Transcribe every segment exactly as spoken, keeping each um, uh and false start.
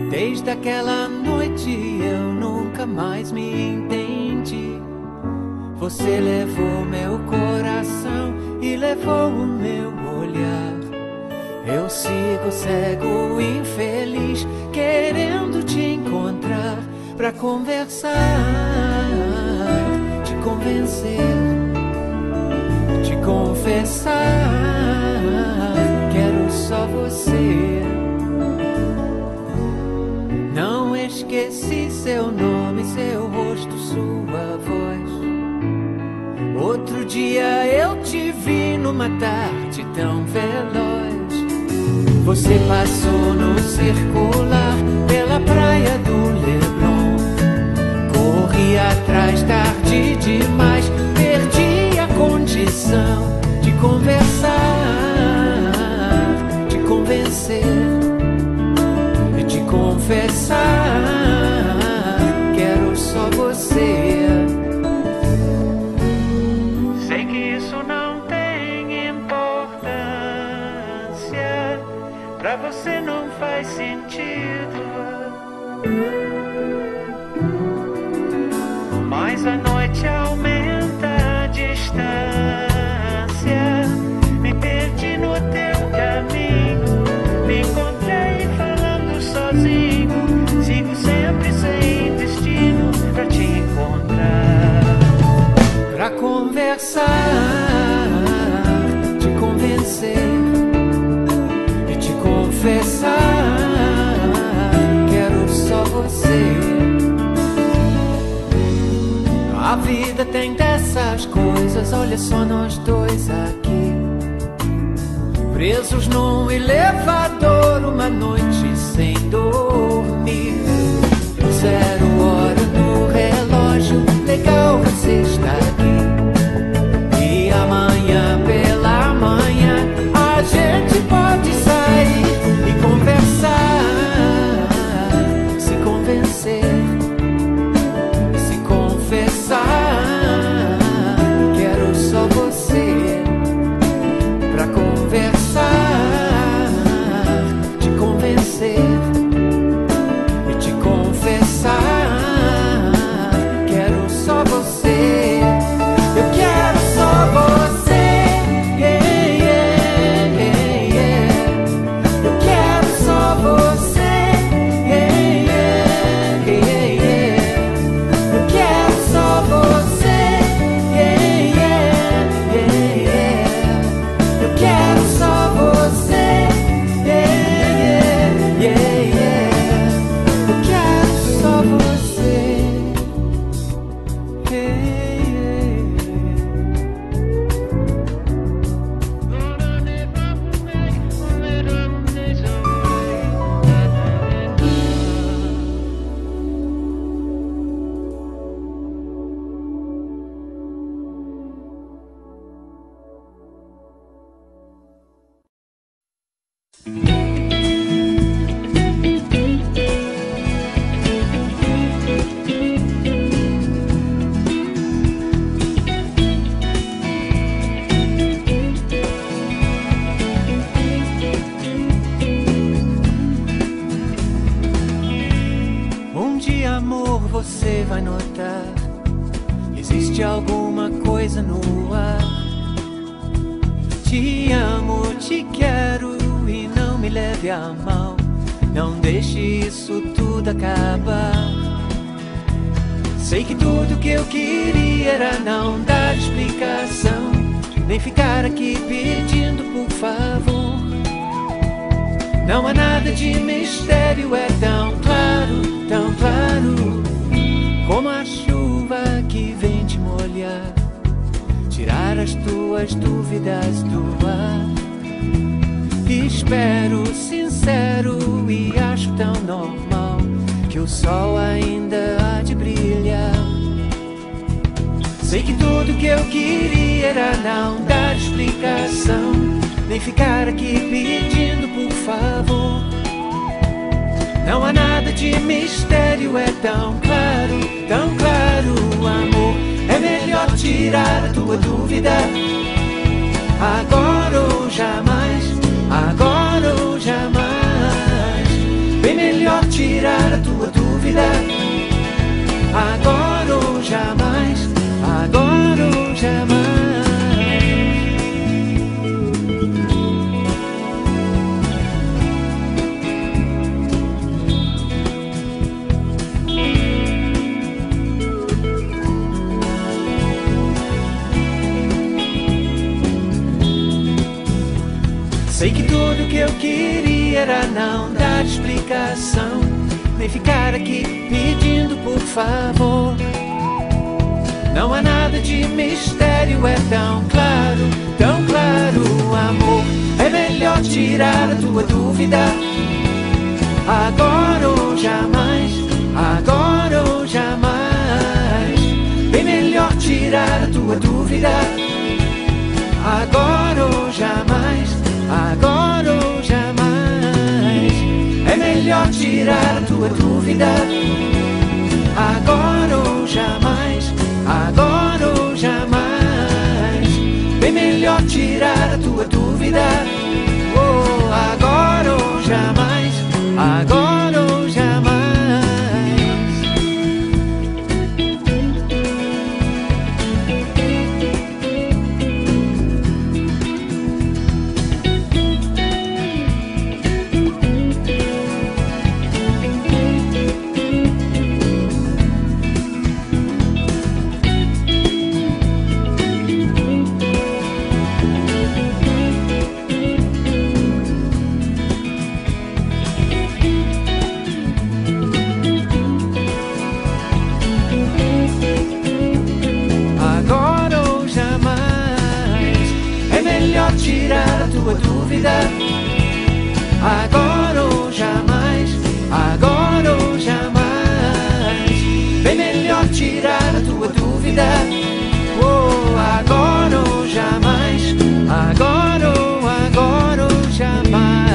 Desde aquela noite eu nunca mais me entendi. Você levou meu coração e levou o meu olhar. Eu sigo cego, infeliz, querendo te encontrar pra conversar, te convencer, te confessar. Quero só você. Não esqueci seu nome, seu rosto, sua voz. Outro dia eu te vi numa tarde tão veloz. Você passou no circular pela praia do Leblon. Corri atrás tarde demais, perdi a condição de conversar, de convencer, de confessar. Quero só você. Sei que isso não tem importância, pra você não faz sentido, mas a noite aumenta a distância. Me perdi no teu caminho, me encontrei falando sozinho. Sigo sempre sem destino pra te encontrar, pra conversar, te convencer, confessar. Quero só você. A vida tem dessas coisas, olha só nós dois aqui, presos num elevador, uma noite sem dormir. Zero hora no relógio, legal você está aqui. E amanhã pela manhã a gente pode sair e conversar, se convencer, se confessar. Quero só você pra conversar, te convencer e te confessar. Quero só você. Eu quero só você. Você vai notar, existe alguma coisa no ar. Te amo, te quero e não me leve a mal. Não deixe isso tudo acabar. Sei que tudo que eu queria era não dar explicação, nem ficar aqui pedindo por favor. Não há nada de mistério, é tão claro, tão claro, como a chuva que vem te molhar, tirar as tuas dúvidas do ar. Espero sincero e acho tão normal que o sol ainda há de brilhar. Sei que tudo que eu queria era não dar explicação, nem ficar aqui pedindo por favor. Não há nada de mistério, é tão claro, tão claro, amor. É melhor tirar a tua dúvida, agora ou jamais, agora ou jamais. Bem melhor tirar Sei que tudo que eu queria era não dar explicação, nem ficar aqui pedindo por favor. Não há nada de mistério, é tão claro, tão claro, amor. É melhor tirar a tua dúvida, agora ou jamais, agora ou jamais. Bem melhor tirar a tua dúvida, agora ou jamais, agora ou jamais. É melhor tirar a tua dúvida, agora ou jamais, agora ou jamais. Bem melhor tirar a tua dúvida, oh, agora ou jamais, agora ou jamais. Tirar a tua dúvida, agora ou jamais, agora ou jamais. Bem melhor tirar a tua dúvida, oh, agora ou jamais, agora ou agora ou jamais.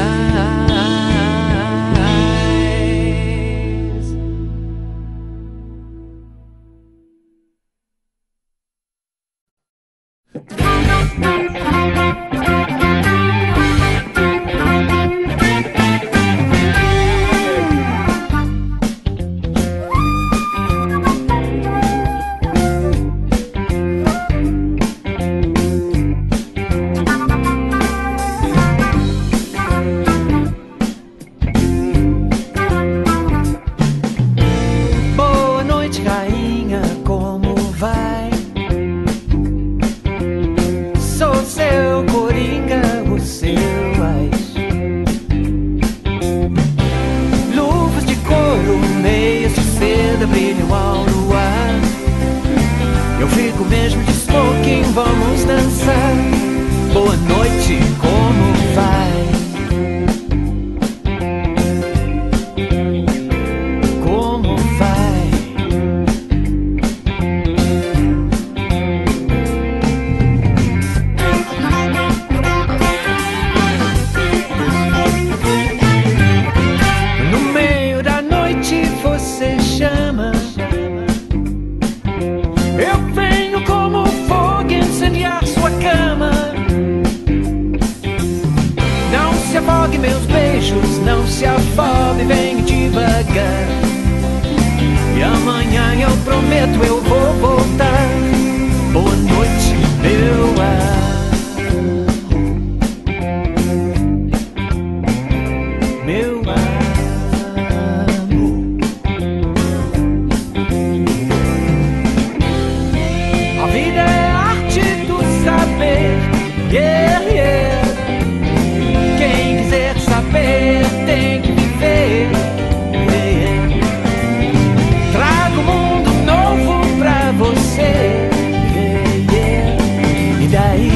Daí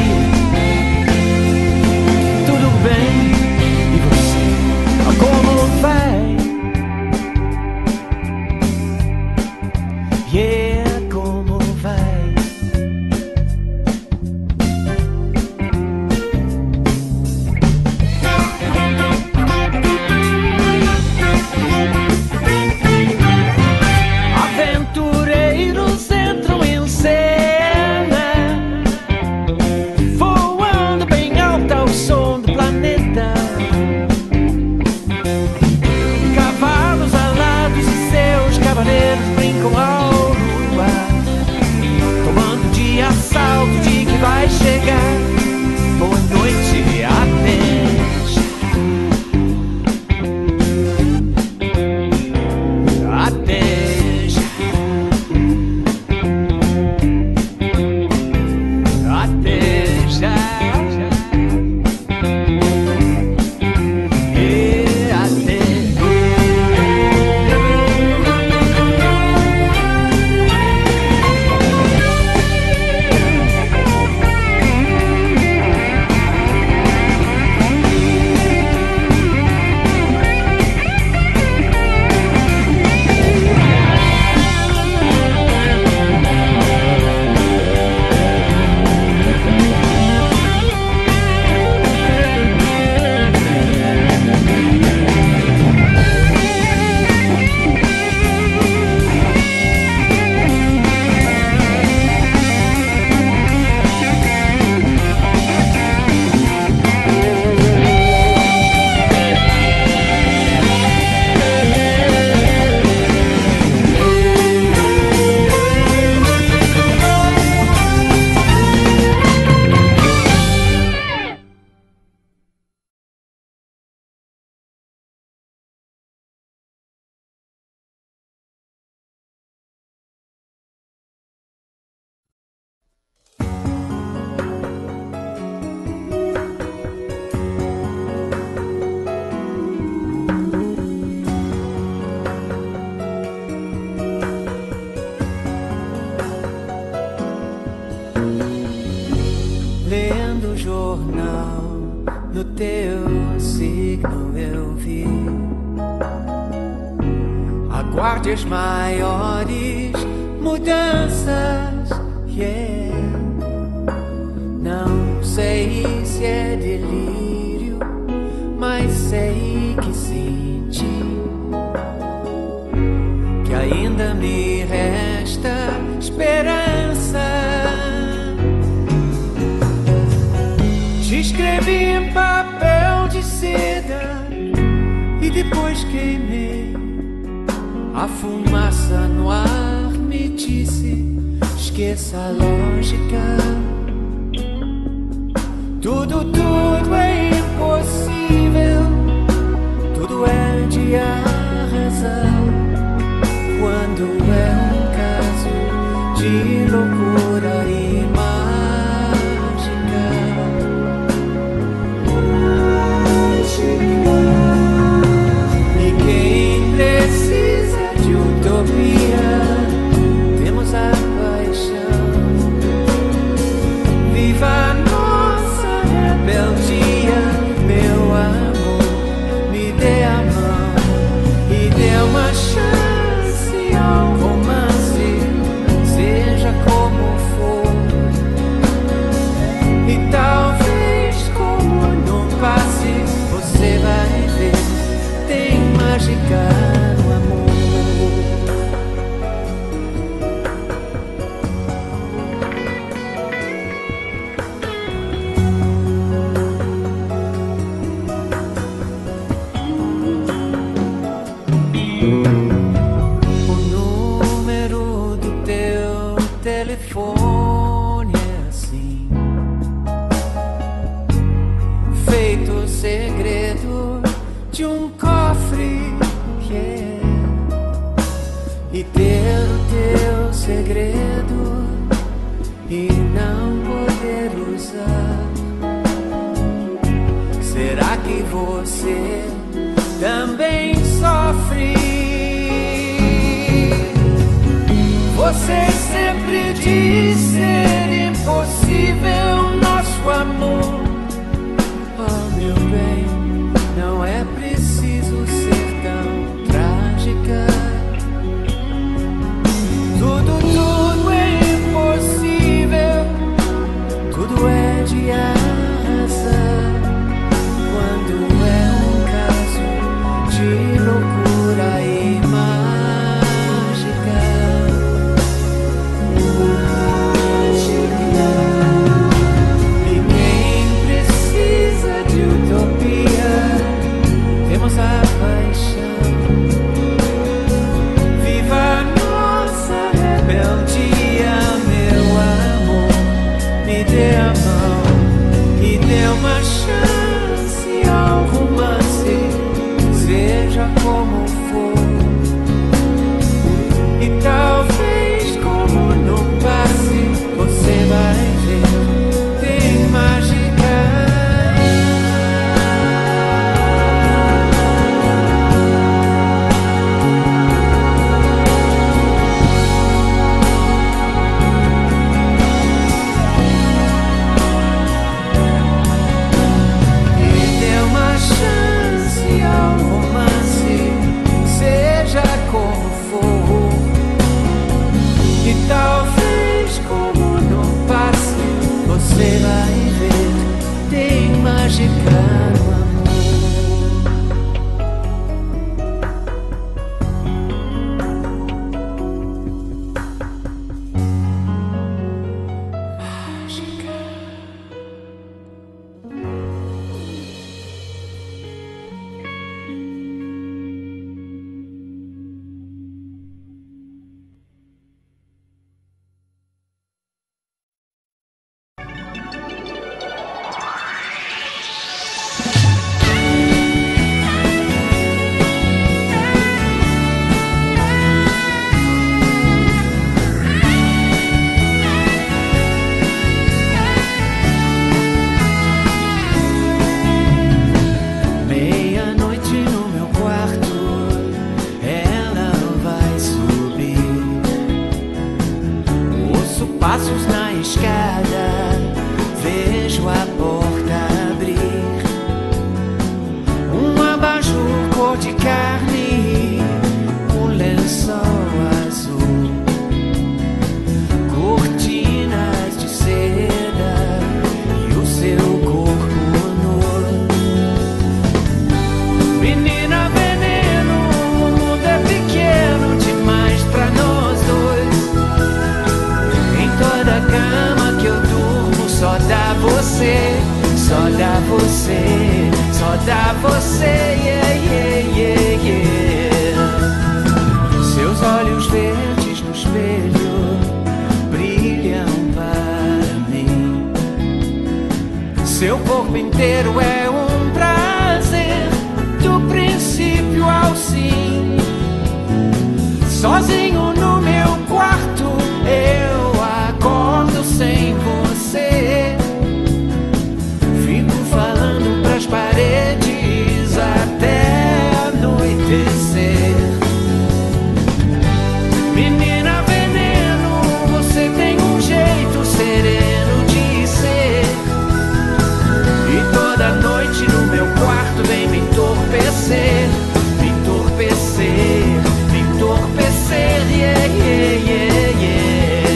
teu signo eu vi. Aguarde as maiores mudanças, yeah. Não sei se é delírio, mas sei que senti que ainda me resta esperança. Te escrevi em papel de seda e depois queimei. A fumaça no ar me disse: esqueça a lógica. Tudo, tudo é impossível, tudo é de razão. Quando é um caso de loucura e mágica. E quem precisa de utopia, temos a paixão. Viva a nossa rebeldia, meu amor, me dê a mão e dê uma chance ao romance, seja como for. E talvez como num passe, você vai ver, tem mágica no amor. O número do teu telefone é assim, feito segredo de um cofre, yeah. E ter o teu segredo e não poder usar. Será que você também sofre? Você sempre diz ser impossível nosso amor. Oh, meu bem, não é preciso ser tão trágica. Tudo, tudo é impossível, tudo é de razão. Quando é um caso de loucura e mágica. Mágica. de carne, um lençol azul, cortinas de seda e o seu corpo nu. Menina veneno, o mundo é pequeno demais pra nós dois. Em toda cama que eu durmo só dá você, só dá você, só dá você, yeah, yeah, yeah, yeah. Seus olhos verdes no espelho brilham para mim. Seu corpo inteiro é um prazer, do princípio ao fim. Sozinho no meu quarto eu acordo sem você. Fico falando pras paredes até anoitecer. Menina veneno, você tem um jeito sereno de ser. E toda noite no meu quarto vem me entorpecer, me entorpecer, me entorpecer, yeah, yeah, yeah, yeah.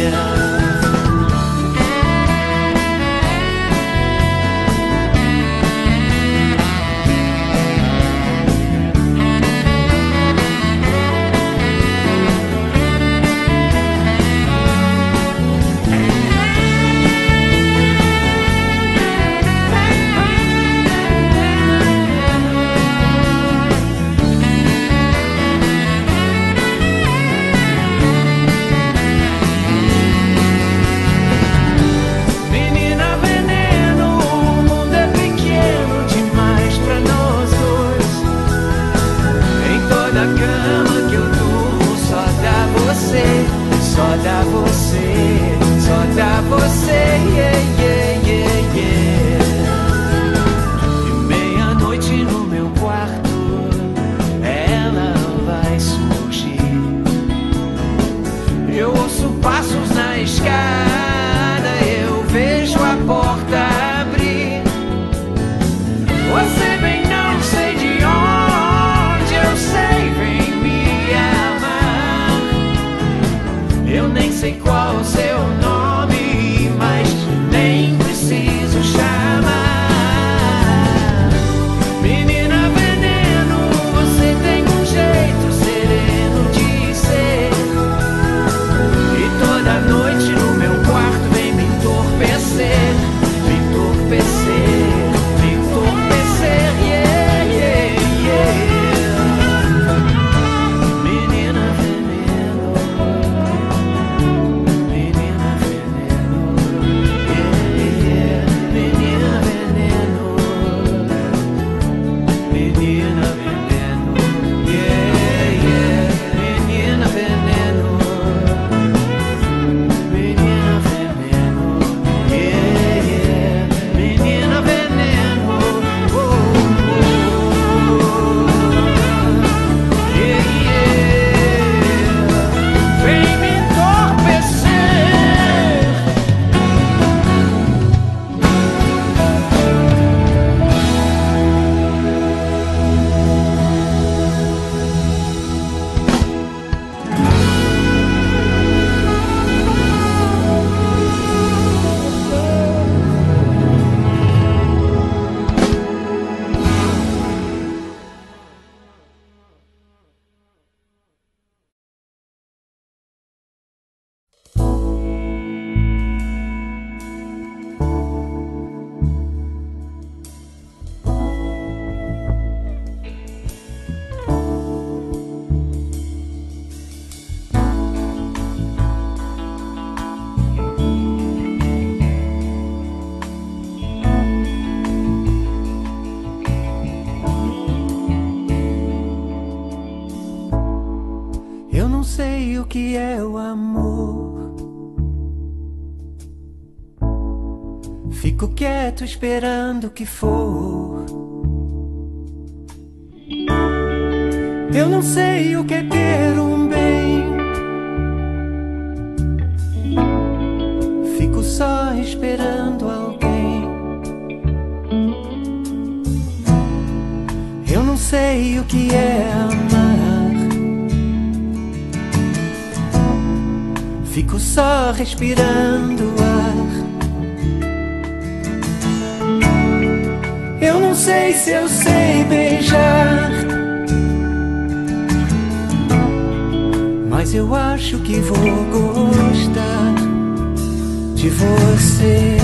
Só dá você, só dá você, yeah, yeah, yeah, yeah. E meia-noite no meu quarto ela vai surgir. Eu ouço passos na escada, eu vejo a porta abrir. Você vem, não sei de onde, eu sei, vem me amar. Eu nem sei qual o seu nome, mas nem preciso chamar. Menina veneno, você tem um jeito sereno de ser. E toda noite no meu quarto vem me entorpecer, me entorpecer, me entorpecer, yeah, yeah, yeah. Menina veneno, menina veneno, yeah, yeah. Menina veneno, menina veneno, yeah, yeah. Menina veneno, menina veneno, yeah, yeah. Menina veneno, oh, oh, yeah, yeah. Vem me entorpecer. Eu não sei o que é o amor. Fico quieto esperando o que for. Eu não sei o que é ter um bem. Fico só esperando alguém. Eu não sei o que é amar. Fico só respirando ar. Eu não sei se eu sei beijar, mas eu acho que vou gostar de você.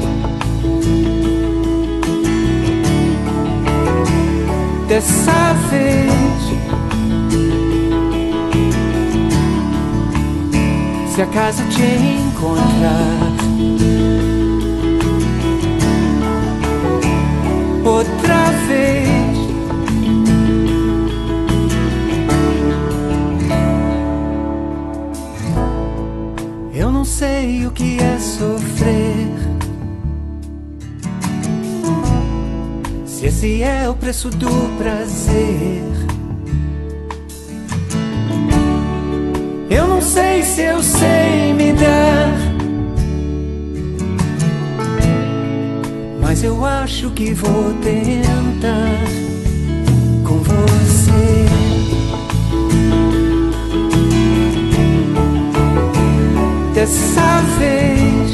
Dessa vez, se acaso te encontrar outra vez, eu não sei o que é sofrer, se esse é o preço do prazer. Eu não sei se eu sei me dar, mas eu acho que vou tentar com você. Dessa vez,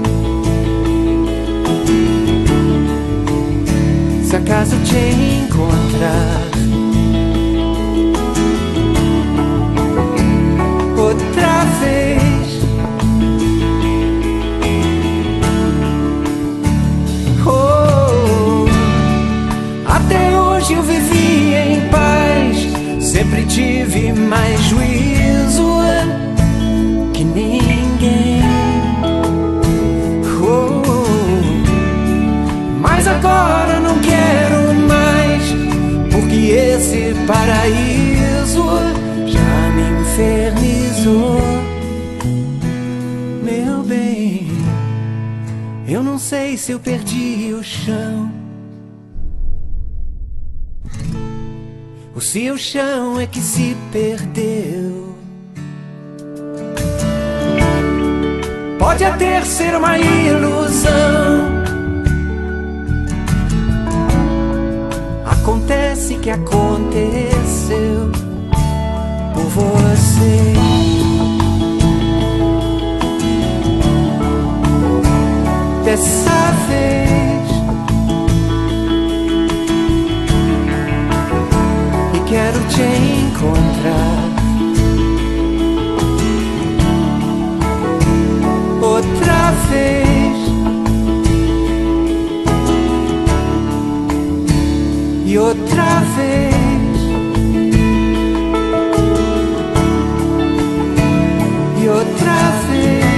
se acaso te encontrar outra vez, oh, até hoje eu vivi em paz, sempre tive mais juízo que ninguém, oh, mas agora não quero mais, porque esse paraíso já me infernizou. Meu bem, eu não sei se eu perdi o chão, ou se o chão é que se perdeu. Pode até ser uma ilusão, acontece que aconteceu por você. Dessa vez, e quero te encontrar outra vez, e outra vez, e outra vez.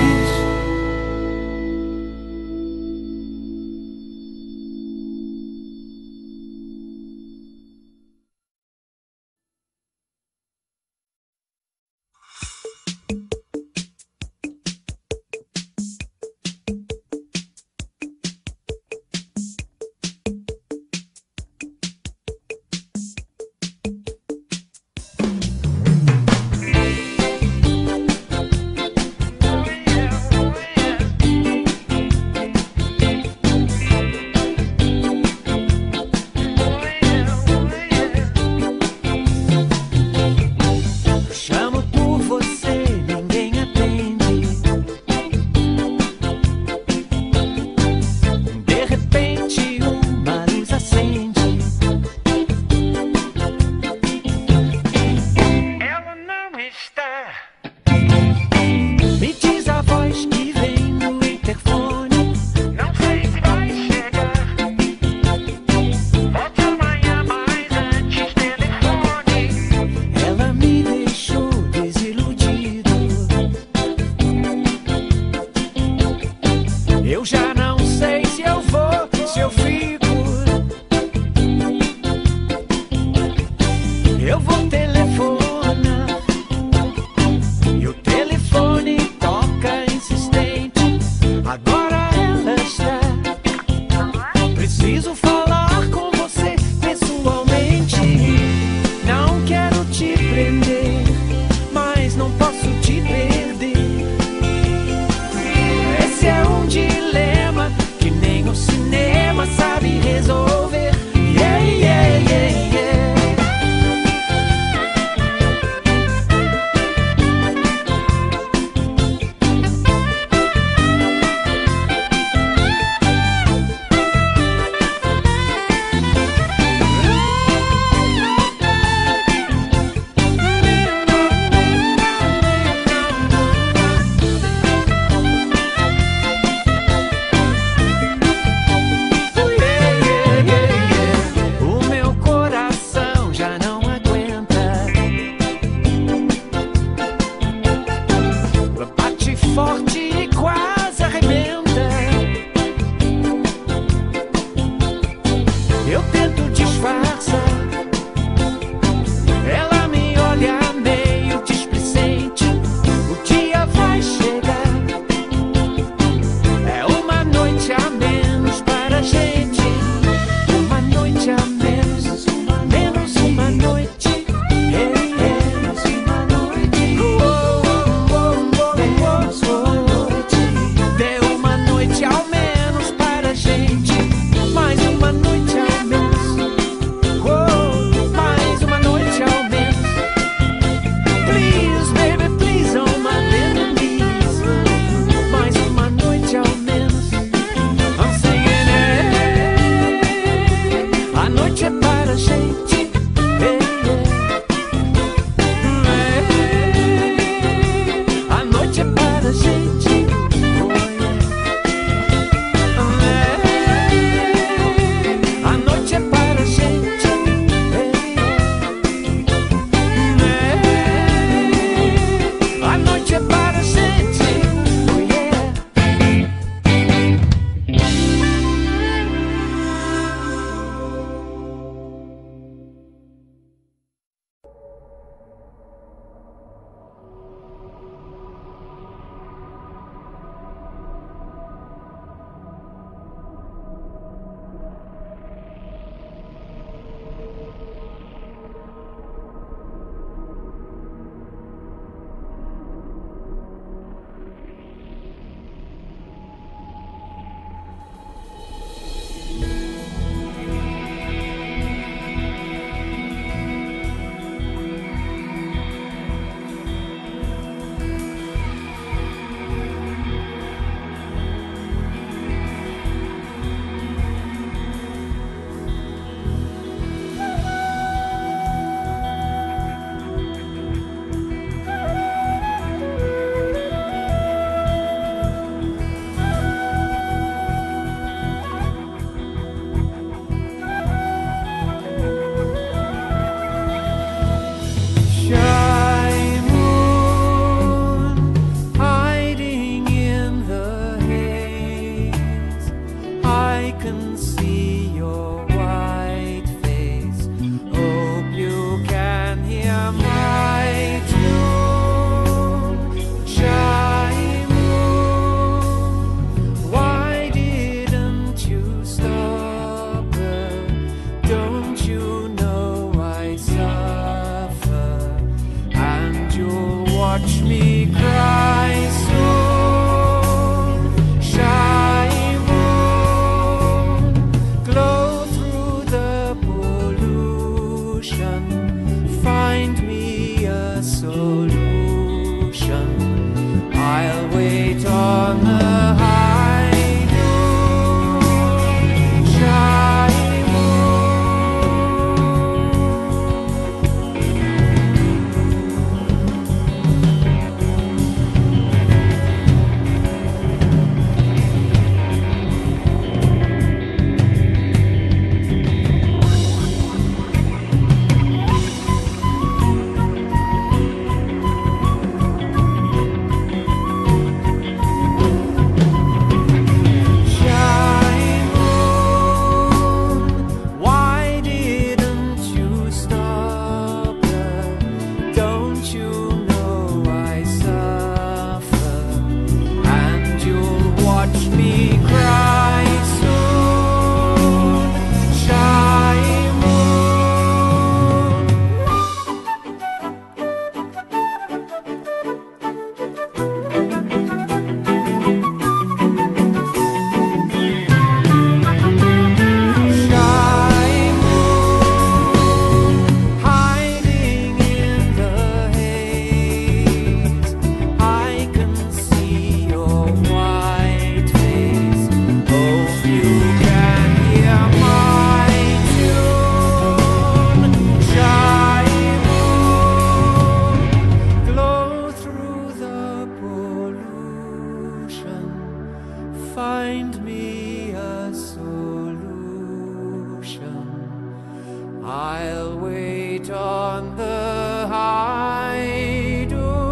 I'll wait on the high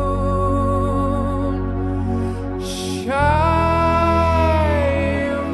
dune. Shine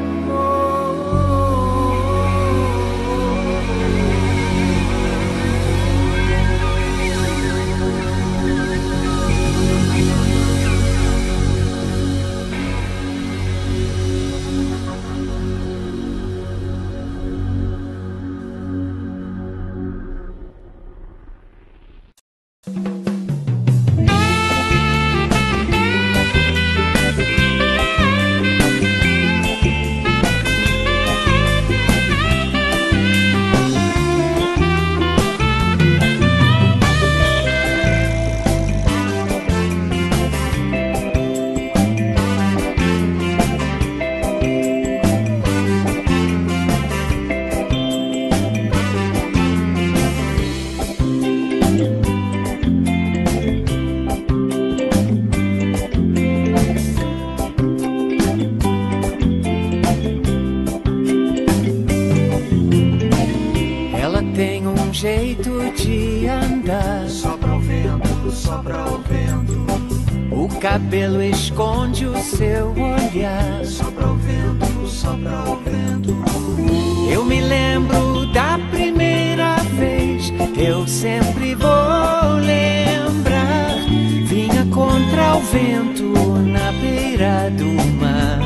jeito de andar. Sopra o vento, sopra o vento. O cabelo esconde o seu olhar. Sopra o vento, sopra o vento. Eu me lembro da primeira vez, eu sempre vou lembrar. Vinha contra o vento na beira do mar.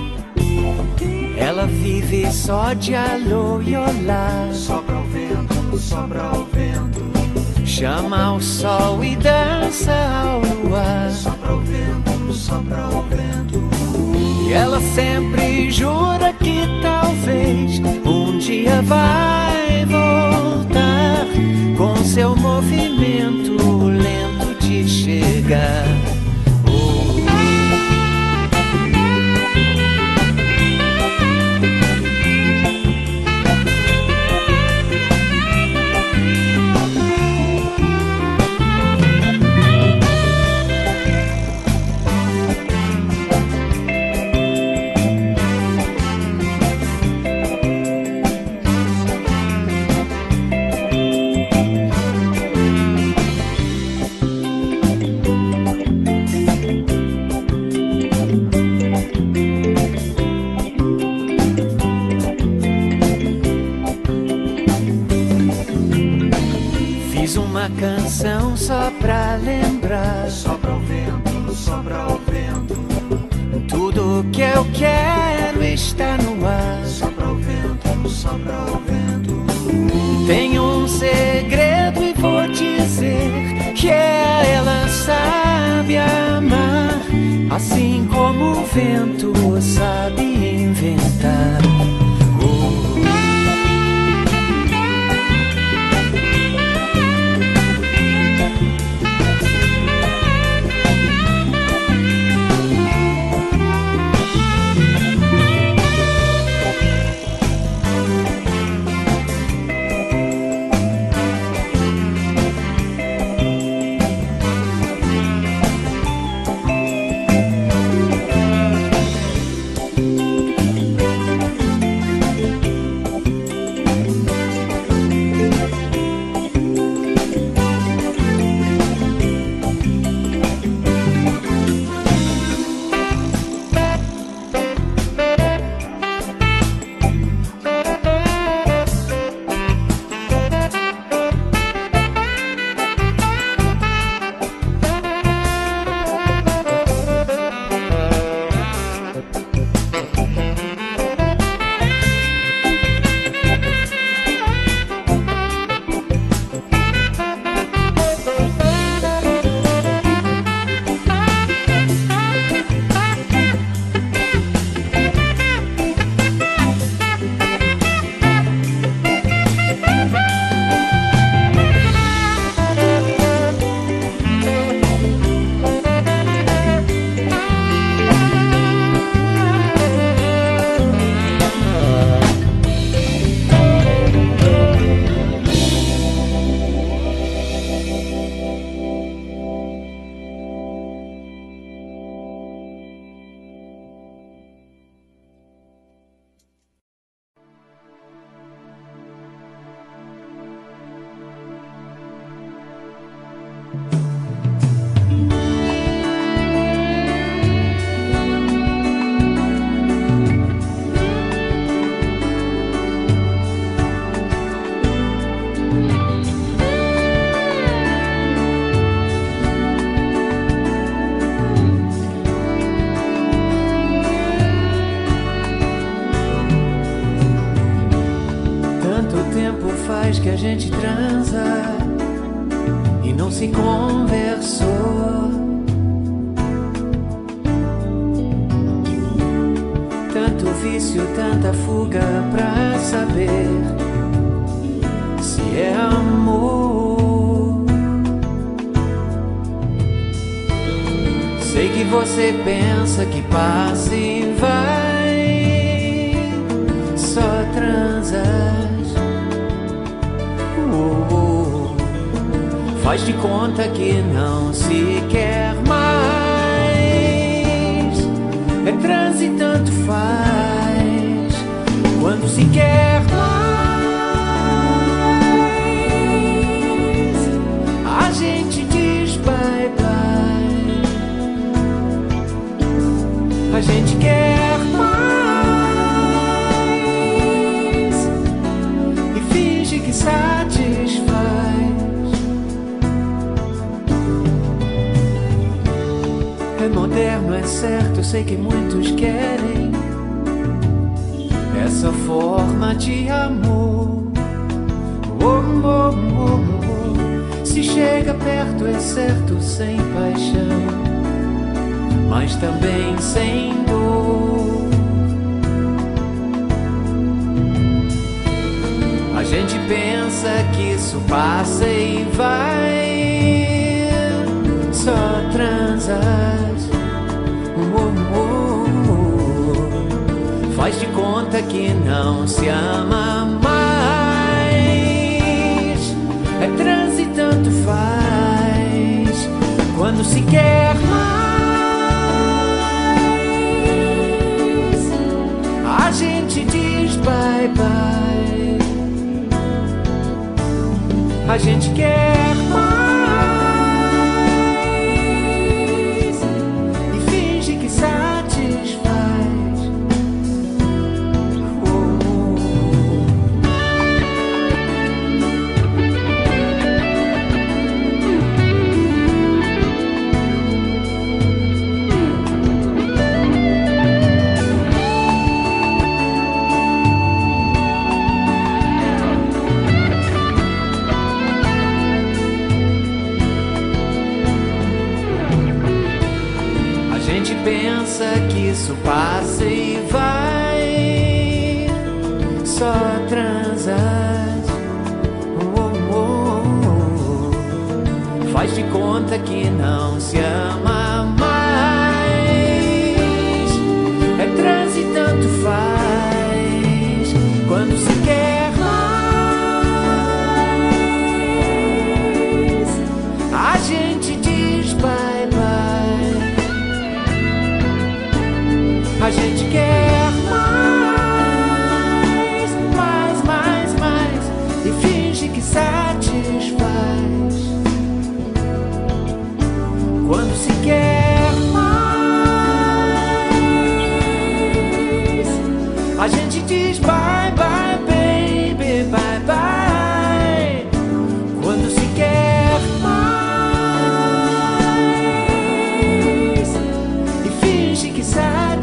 Ela vive só de alô e olá. Sopra o vento, sopra o vento. Chama o sol e dança ao luar. Sopra o vento, sopra o vento. E ela sempre jura que talvez um dia vai voltar, com seu movimento lento de chegar. Uma canção só pra lembrar. Sopra o vento, sopra o vento. Tudo que eu quero está no ar. Sopra o vento, sopra o vento. Tenho um segredo e vou dizer que ela sabe amar, assim como o vento sabe inventar. gente transa e não se conversou. Tanto vício, tanta fuga pra saber se é amor. Sei que você pensa que passa e vai, só transas. uh, uh. Faz de conta que não se quer mais. É transe e tanto faz. Quando se quer mais, a gente diz bye bye. A gente quer mais e finge que satisfaz. É moderno, é certo, eu sei que muitos querem essa forma de amor. Oh, oh, oh, oh. Se chega perto, é certo, sem paixão, mas também sem dor. A gente pensa que isso passa e vai, só transas. Oh, oh, oh. Faz de conta que não se ama mais. É transe e tanto faz. Quando se quer mais, a gente diz bye bye. A gente quer mais e finge que satisfaz. Pensa que isso passa e vai, só transas. Oh, oh, oh. Faz de conta que não se ama mais. É transe e tanto faz. Quando se quer mais, a gente diz bye bye. A gente quer mais, mais, mais, mais e finge que satisfaz. Quando se quer mais, a gente diz bye, bye, baby, bye, bye. Quando se quer mais e finge que satisfaz.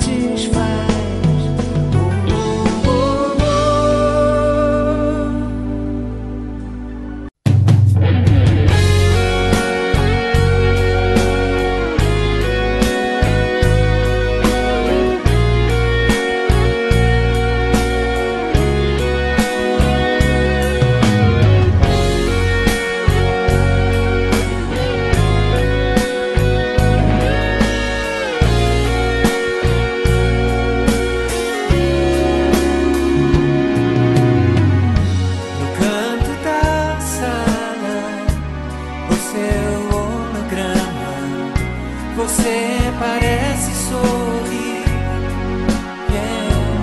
Você parece sorrir, yeah.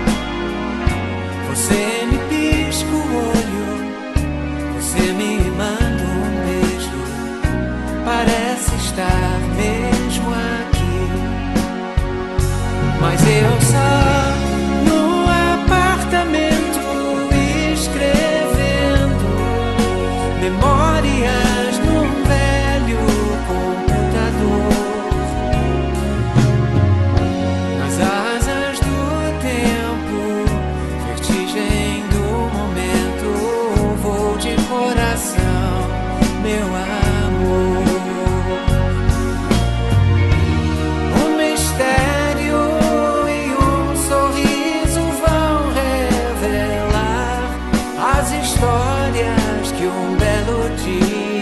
Você me pisca o olho, você me manda um beijo. Parece estar mesmo aqui, mas eu só no apartamento escrevendo memórias num velho computador. De um belo dia